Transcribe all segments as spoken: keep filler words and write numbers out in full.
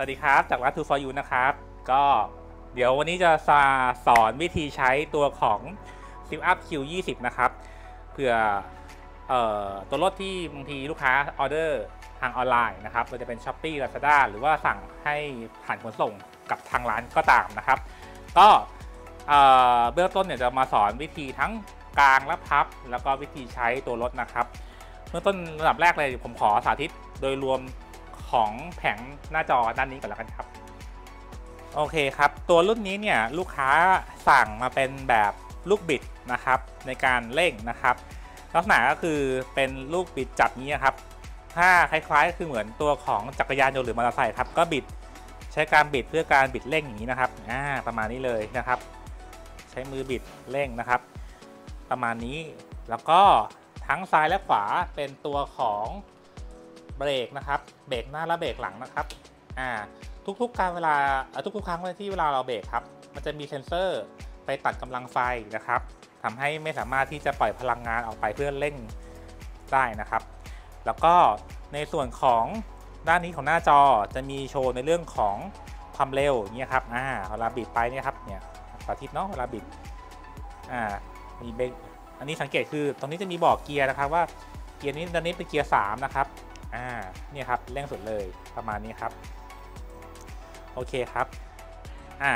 วัสดีครับจากร้าน ทู ฟอร์ ยู นะครับก็เดี๋ยววันนี้จะสอนวิธีใช้ตัวของ SIP-UP คิว ยี่สิบ นะครับเพื่อเอ่อตัวรถที่บางทีลูกค้าออเดอร์ทางออนไลน์นะครับเราจะเป็น Shopee Lazada หรือว่าสั่งให้ผ่านขนส่งกับทางร้านก็ตามนะครับก็เบื้องต้นเนี่ยจะมาสอนวิธีทั้งกางและพับแล้วก็วิธีใช้ตัวรถนะครับเบื้องต้นระดับแรกเลยผมขอสาธิตโดยรวมของแผงหน้าจอด้านนี้ก่อนแล้วกันครับโอเคครับตัวรุ่นนี้เนี่ยลูกค้าสั่งมาเป็นแบบลูกบิดนะครับในการเร่งนะครับลักษณะก็คือเป็นลูกบิดจับนี้ครับถ้าคล้ายๆคือเหมือนตัวของจักรยานยนต์หรือมอเตอร์ไซค์ครับก็บิดใช้การบิดเพื่อการบิดเร่งอย่างนี้นะครับอ่าประมาณนี้เลยนะครับใช้มือบิดเร่งนะครับประมาณนี้แล้วก็ทั้งซ้ายและขวาเป็นตัวของเบรกนะครับเบรกหน้าและเบรกหลังนะครับอ่าทุกๆการเวลาทุกๆครั้งที่เวลาเราเบรกครับมันจะมีเซ็นเซอร์ไปตัดกำลังไฟนะครับทำให้ไม่สามารถที่จะปล่อยพลังงานออกไปเพื่อเร่งได้นะครับแล้วก็ในส่วนของด้านนี้ของหน้าจอจะมีโชว์ในเรื่องของความเร็วอย่างเงี้ยครับอ่าเวลาบิดไปเนี่ยครับเนี่ยสาธิตเนาะเวลาบิดอ่ามีเบรกอันนี้สังเกตคือตรงนี้จะมีบอกเกียร์นะครับว่าเกียร์นี้ตอนนี้เป็นเกียร์สามนะครับอ่าเนี่ยครับเร่งสุดเลยประมาณนี้ครับโอเคครับอ่า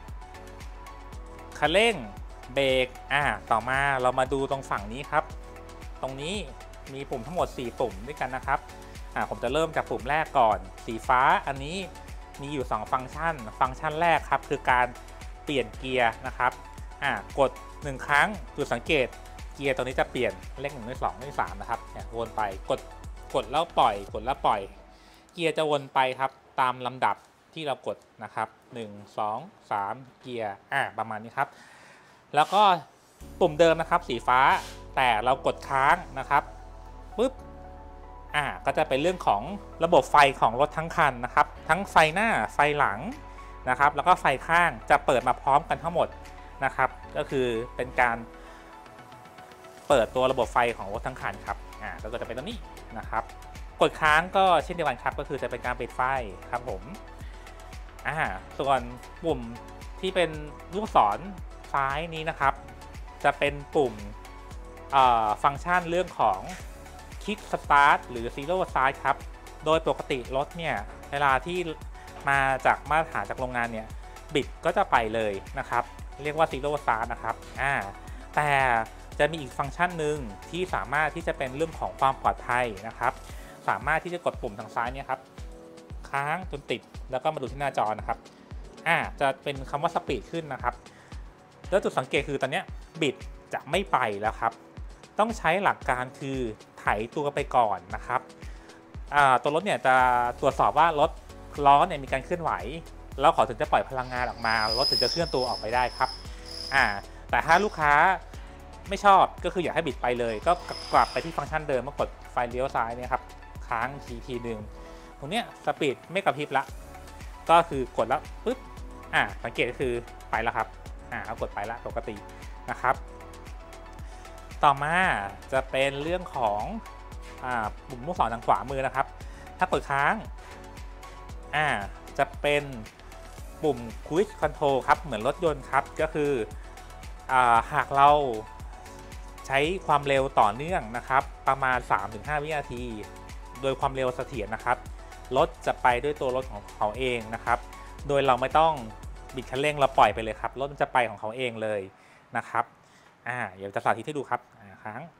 คันเร่งเบรกอ่าต่อมาเรามาดูตรงฝั่งนี้ครับตรงนี้มีปุ่มทั้งหมดสี่ปุ่มด้วยกันนะครับอ่าผมจะเริ่มจากปุ่มแรกก่อนสีฟ้าอันนี้มีอยู่สองฟังก์ชันฟังก์ชันแรกครับคือการเปลี่ยนเกียร์นะครับอ่ากดหนึ่งครั้งจุดสังเกตเกียร์ตัวนี้จะเปลี่ยนเลขหนึ่งเลขสองเลขสามนะครับเนี่ยวนไปกดกดแล้วปล่อยกดแล้วปล่อยเกียร์จะวนไปครับตามลำดับที่เรากดนะครับหนึ่ง สอง สามเกียร์อ่าประมาณนี้ครับแล้วก็ปุ่มเดิมนะครับสีฟ้าแต่เรากดค้างนะครับปุ๊บอ่าก็จะเป็นเรื่องของระบบไฟของรถทั้งคันนะครับทั้งไฟหน้าไฟหลังนะครับแล้วก็ไฟข้างจะเปิดมาพร้อมกันทั้งหมดนะครับก็คือเป็นการเปิดตัวระบบไฟของรถทั้งคันครับอ่าแล้วก็จะเป็นตัวนี้นะครับกดค้างก็เช่นเดียวกันครับก็คือจะเป็นการปิดไฟครับผมอ่าส่วนปุ่มที่เป็นลูกศรซ้ายนี้นะครับจะเป็นปุ่มฟังก์ชันเรื่องของ Kick Start หรือ Zero Start ครับโดยปกติรถเนี่ยเวลาที่มาจากมาตรฐานจากโรงงานเนี่ยบิดก็จะไปเลยนะครับเรียกว่า Zero Start นะครับอ่าแต่จะมีอีกฟังก์ชันหนึ่งที่สามารถที่จะเป็นเรื่องของความปลอดภัยนะครับสามารถที่จะกดปุ่มทางซ้ายเนี่ยครับค้างจนติดแล้วก็มาดูที่หน้าจอนะครับอ่าจะเป็นคำว่าสปีดขึ้นนะครับแล้วจุดสังเกตคือตอนนี้บิดจะไม่ไปแล้วครับต้องใช้หลักการคือไถตัวไปก่อนนะครับอ่าตัวรถเนี่ยจะตรวจสอบว่ารถล้อเนี่ยมีการเคลื่อนไหวแล้วขอถึงจะปล่อยพลังงานออกมารถถึงจะเคลื่อนตัวออกไปได้ครับอ่าแต่ถ้าลูกค้าไม่ชอบก็คืออยากให้บิดไปเลยก็กลับไปที่ฟังก์ชันเดิมมากดไฟเลี้ยวซ้ายเนี่ยครับค้างทีทีหนึ่งตรงเนี้ยสปีดไม่กระพริบละก็คือกดแล้วปึ๊บอ่าสังเกตก็คือไปแล้วครับอ่าเอากดไปละปกตินะครับต่อมาจะเป็นเรื่องของอ่าปุ่มลูกศรทางขวามือนะครับถ้ากดค้างอ่าจะเป็นปุ่ม Cruise Control ครับเหมือนรถยนต์ครับก็คืออ่าหากเราใช้ความเร็วต่อเนื่องนะครับประมาณ สามถึงห้า วินาทีโดยความเร็วเสถียรนะครับรถจะไปด้วยตัวรถของเขาเองนะครับโดยเราไม่ต้องบิดคันเร่งเราปล่อยไปเลยครับรถมันจะไปของเขาเองเลยนะครับอ่าเดี๋ยวจะสาธิตให้ดูครับอ่าค้าง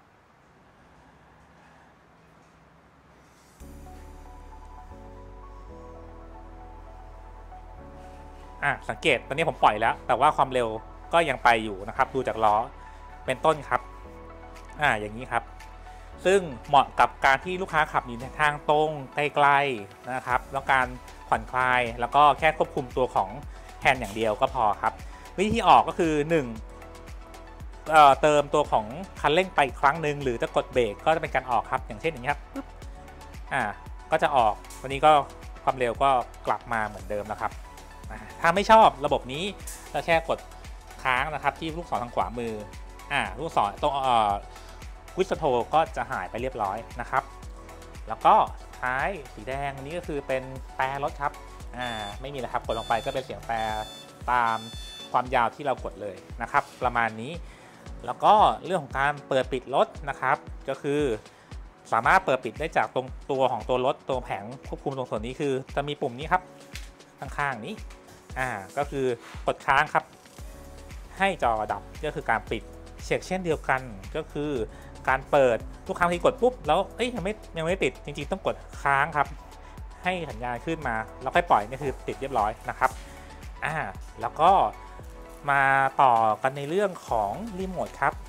อ่าสังเกตตอนนี้ผมปล่อยแล้วแต่ว่าความเร็วก็ยังไปอยู่นะครับดูจากล้อเป็นต้นครับอ่าอย่างนี้ครับซึ่งเหมาะกับการที่ลูกค้าขับอยู่ในทางตรงไกลๆนะครับแล้วการผ่อนคลายแล้วก็แค่ควบคุมตัวของแฮนด์อย่างเดียวก็พอครับวิธีออกก็คือหนึ่งเอ่อเติมตัวของคันเร่งไปครั้งหนึ่งหรือจะกดเบรกก็จะเป็นการออกครับอย่างเช่นอย่างนี้ครับปึ๊บอ่าก็จะออกวันนี้ก็ความเร็วก็กลับมาเหมือนเดิมนะครับถ้าไม่ชอบระบบนี้ก็แค่กดค้างนะครับที่ลูกศรทางขวามืออ่าลูกศรตรงเอ่อวิสโทก็จะหายไปเรียบร้อยนะครับแล้วก็ท้ายสีแดงนี้ก็คือเป็นแตรรถครับอ่าไม่มีแล้วครับกดลงไปก็เป็นเสียงแตรตามความยาวที่เรากดเลยนะครับประมาณนี้แล้วก็เรื่องของการเปิดปิดรถนะครับก็คือสามารถเปิดปิดได้จากตรงตัวของตัวรถตัวแผงควบคุมตรงส่วนนี้คือจะมีปุ่มนี้ครับข้างๆนี้อ่าก็คือกดค้างครับให้จอดับก็คือการปิดเช็คเช่นเดียวกันก็คือการเปิดทุกครั้งที่กดปุ๊บแล้วเอ้ยยังไม่ยังไม่ติดจริงๆต้องกดค้างครับให้สัญญาณขึ้นมาแล้วค่อยปล่อยนี่คือติดเรียบร้อยนะครับอ่าแล้วก็มาต่อกันในเรื่องของรีโมทครับ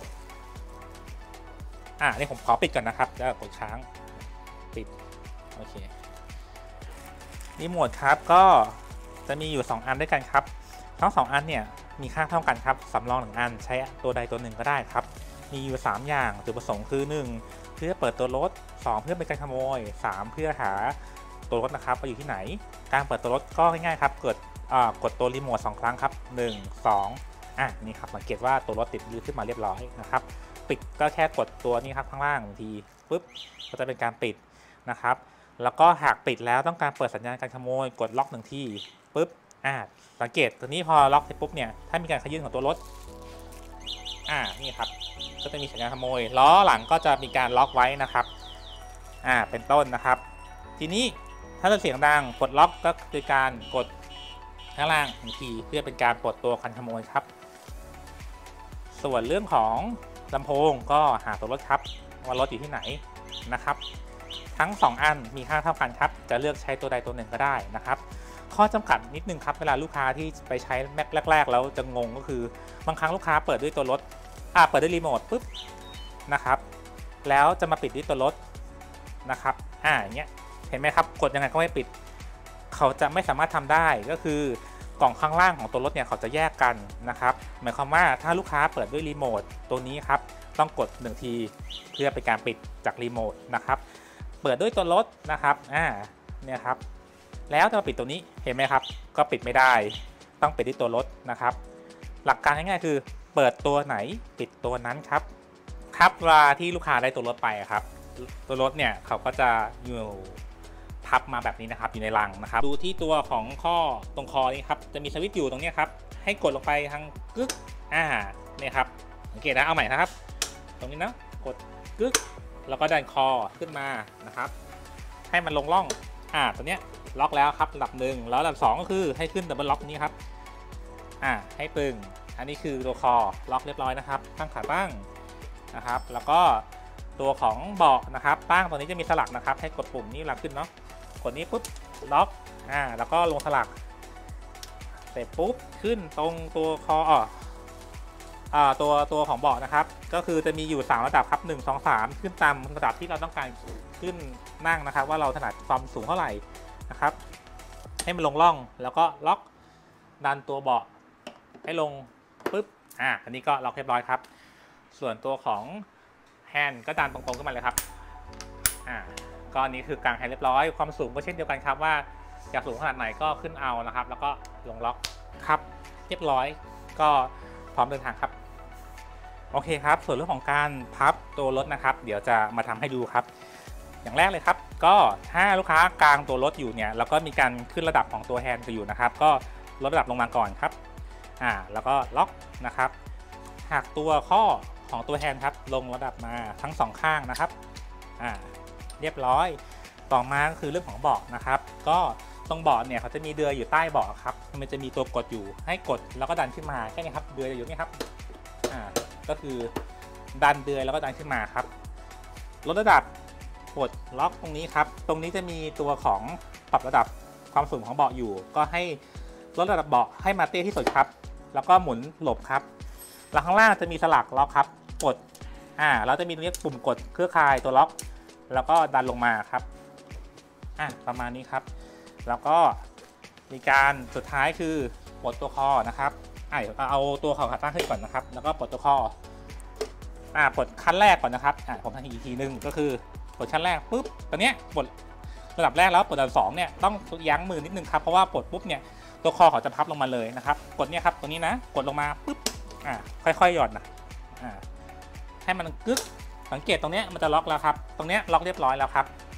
อ่านี่ผมขอปิดก่อนนะครับแล้วกดค้างปิดโอเครีโมทครับก็จะมีอยู่สองอันด้วยกันครับทั้งสองอันเนี่ยมีค่าเท่ากันครับสำรองหนึ่งอันใช้ตัวใดตัวหนึ่งก็ได้ครับมีอยู่สามอย่างจุดประสงค์คือหนึ่งเพื่อเปิดตัวรถสองเพื่อเป็นการขโมยสามเพื่อหาตัวรถนะครับว่าอยู่ที่ไหนการเปิดตัวรถก็ง่ายๆครับกดกดตัวรีโมทสองครั้งครับหนึ่ง สองอ่ะนี่ครับสังเกตว่าตัวรถติดยืดขึ้นมาเรียบร้อยนะครับปิดก็แค่กดตัวนี้ครับข้างล่างทีปุ๊บก็จะเป็นการปิดนะครับแล้วก็หากปิดแล้วต้องการเปิดสัญญาณการขโมยกดล็อกหนึ่งทีปุ๊บอ่าสังเกตตัวนี้พอล็อกเสร็จปุ๊บเนี่ยถ้ามีการขยื่นของตัวรถอ่านี่ครับก็จะมีสัญญาณขโมยล้อหลังก็จะมีการล็อกไว้นะครับอ่าเป็นต้นนะครับทีนี้ถ้าเสียงดังกดล็อกก็คือการกดข้างล่างหนึ่งทีเพื่อเป็นการปลดตัวกันขโมยครับส่วนเรื่องของลำโพงก็หาตัวรถครับว่ารถอยู่ที่ไหนนะครับทั้งสองอันมีค่าเท่ากันครับจะเลือกใช้ตัวใดตัวหนึ่งก็ได้นะครับข้อจำกัดนิดนึงครับเวลาลูกค้าที่ไปใช้แม็กแรกๆแล้วจะงงก็คือบางครั้งลูกค้าเปิดด้วยตัวรถอ่าเปิดด้วยรีโมทปุ๊บนะครับแล้วจะมาปิดด้วยตัวรถนะครับอ่าอย่างเงี้ยเห็นไหมครับกดยังไงก็ไม่ปิดเขาจะไม่สามารถทำได้ก็คือกล่องข้างล่างของตัวรถเนี่ยเขาจะแยกกันนะครับหมายความว่าถ้าลูกค้าเปิดด้วยรีโมทตัวนี้ครับต้องกดหนึ่งทีเพื่อเป็นการปิดจากรีโมทนะครับเปิดด้วยตัวรถนะครับอ่าเนี่ยครับแล้วจะมาปิดตัวนี้เห็นไหมครับก็ปิดไม่ได้ต้องปิดที่ตัวรถนะครับหลักการง่ายๆคือเปิดตัวไหนปิดตัวนั้นครับครับเวลาที่ลูกค้าได้ตัวรถไปครับตัวรถเนี่ยเขาก็จะอยู่พับมาแบบนี้นะครับอยู่ในรังนะครับดูที่ตัวของข้อตรงคอนี้ครับจะมีสวิตช์อยู่ตรงนี้ครับให้กดลงไปทางกึ๊กอ่าเนี่ยครับสังเกตนะเอาใหม่นะครับตรงนี้นะกดกึ๊กแล้วก็ดันคอขึ้นมานะครับให้มันลงร่องอ่าตัวเนี้ยล็อกแล้วครับระดับหนึ่งแล้วระดับสองก็คือให้ขึ้นดับเบิลล็อกนี้ครับอ่าให้ปึงอันนี้คือตัวคอล็อกเรียบร้อยนะครับตั้งขาตั้งนะครับแล้วก็ตัวของเบาะนะครับตั้งตัวนี้จะมีสลักนะครับให้กดปุ่มนี้หลังขึ้นเนาะกดนี้ปุ๊บล็อกอ่าแล้วก็ลงสลักเสร็จปุ๊บขึ้นตรงตัวคออ่าตัวตัวของเบาะนะครับก็คือจะมีอยู่สามระดับครับหนึ่ง สอง สามขึ้นตามระดับที่เราต้องการขึ้นนั่งนะครับว่าเราถนัดความสูงเท่าไหร่นะครับให้มันลงร่องแล้วก็ล็อกดันตัวเบาะให้ลงปุ๊บอ่าอันนี้ก็ล็อกเรียบร้อยครับส่วนตัวของแฮนด์ก็ดันตรงๆขึ้นมาเลยครับอ่าก็อันนี้คือกางแฮนด์เรียบร้อยความสูงก็เช่นเดียวกันครับว่าอยากสูงขนาดไหนก็ขึ้นเอานะครับแล้วก็ลงล็อกครับเรียบร้อยก็พร้อมเดินทางครับโอเคครับส่วนเรื่องของการพับตัวรถนะครับเดี๋ยวจะมาทำให้ดูครับอย่างแรกเลยครับก็ถ้าลูกค้ากางตัวรถอยู่เนี่ยแล้วก็มีการขึ้นระดับของตัวแฮนด์อยู่นะครับก็ลดระดับลงมาก่อนครับอ่าแล้วก็ล็อกนะครับหากตัวข้อของตัวแฮนด์ครับลงระดับมาทั้งสองข้างนะครับอ่าเรียบร้อยต่อมาก็คือเรื่องของเบาะนะครับก็ตรงเบาะเนี่ยเขาจะมีเดือยอยู่ใต้เบาะครับมันจะมีตัวกดอยู่ให้กดแล้วก็ดันขึ้นมาแค่นี้ครับเดือยอยู่นี่ครับอ่าก็คือดันเดือยแล้วก็ดันขึ้นมาครับลดระดับกดล็อกตรงนี้ครับตรงนี้จะมีตัวของปรับระดับความสูงของเบาะอยู่ก็ให้ลดระดับเบาะให้มาเตี้ยที่สุดครับแล้วก็หมุนหลบครับหลังข้างล่างจะมีสลักล็อกครับกดอ่าแล้วจะมีตรงนี้ปุ่มกดเครือข่ายตัวล็อกแล้วก็ดันลงมาครับอ่ะประมาณนี้ครับแล้วก็มีการสุดท้ายคือปลดตัวคอนะครับอ่ะเอาตัวคอขาตั้งขึ้นก่อนนะครับแล้วก็ปลดตัวคออ่าปลดขั้นแรกก่อนนะครับอ่าผมทำอีกทีนึงก็คือปลดชั้นแรกปุ๊บตอนเนี้ยปลดระดับแรกแล้วปลดระดับสองเนี่ยต้องยั้งมือนิดนึงครับเพราะว่าปลดปุ๊บเนี่ยตัวคอเขาจะพับลงมาเลยนะครับกดเนี่ยครับตรงนี้นะกดลงมาปุ๊บอ่าค่อยๆหย่อนนะอ่าให้มันกึ๊กสังเกตตรงเนี้ยมันจะล็อกแล้วครับตรงเนี้ยล็อกเรียบร้อยแล้วครับ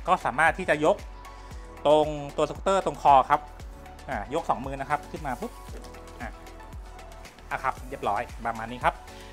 ก็สามารถที่จะยกตรงตัวสกูตเตอร์ตรงคอครับอ่ายกสองมือนะครับขึ้นมาปุ๊บอ่ะอ่ะครับเรียบร้อยประมาณนี้ครับ